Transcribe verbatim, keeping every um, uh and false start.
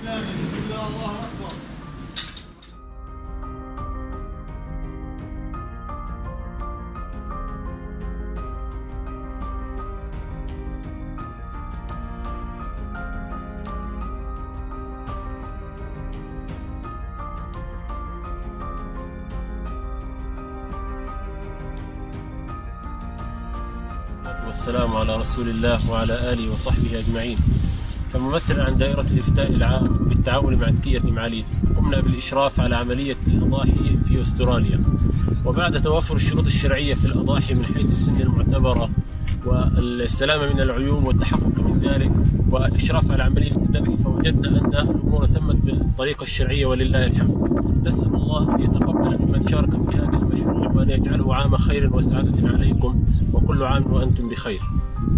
بسم الله الله أكبر. والسلام على رسول الله وعلى آله وصحبه أجمعين. كممثل عن دائرة الإفتاء العام بالتعاون مع تكية معاليد، قمنا بالإشراف على عملية الأضاحي في أستراليا. وبعد توافر الشروط الشرعية في الأضاحي من حيث السن المعتبرة والسلامة من العيوب والتحقق من ذلك والإشراف على عملية الذبح، فوجدنا أن الأمور تمت بالطريقة الشرعية ولله الحمد. نسأل الله أن يتقبل ممن شارك في هذا المشروع وأن يجعله عام خير وسعادة عليكم، وكل عام وأنتم بخير.